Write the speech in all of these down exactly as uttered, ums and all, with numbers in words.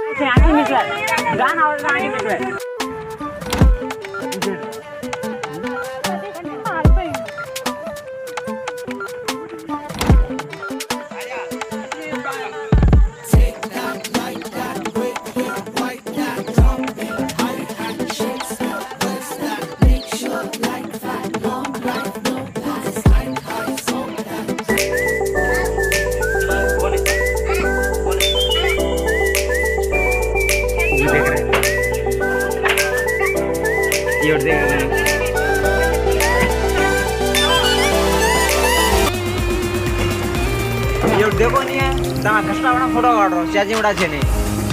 आगे निकला गाना और आगे निकला ये देखो नहीं है तमा कसला वाला फोटो काट रहा चाची उड़ा छे नहीं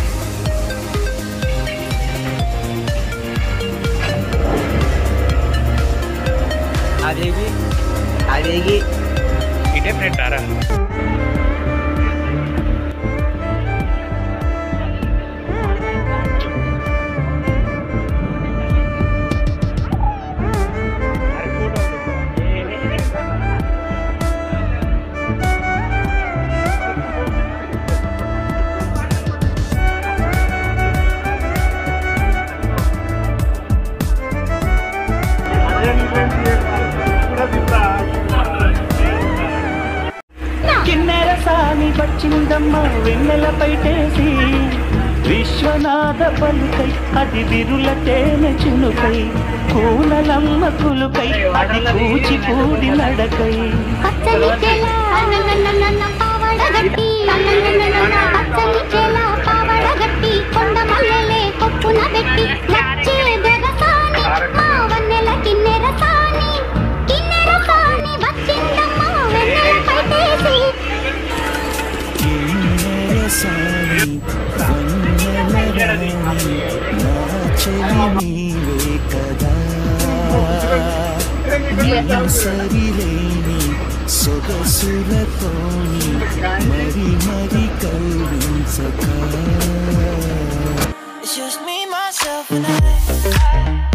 आ जाएगी आ जाएगी इटे फ्रेंड आ रहा వెన్నెల పైటేసి విశ్వనాథ పలుకై అది విరుల తేనె చినుకై కూనలమ్మ కులుకై అది కూచిపూడి నడకై పచ్చని చెల పావడగట్టి పచ్చని చెల పావడగట్టి కొండ మల్లెలే కొప్పున పెట్టి లచ్చే దెగసాని మా వన్నెల కిన్నెర సాని కిన్నెర సాని వచ్చిందమ్మ వెన్నెల పైటేసి సాని వన్నెలరాని నా చెలి నీవే కదా సరిలేని సొగసులతోని మరి మరి కౌరించక It's just me, myself and I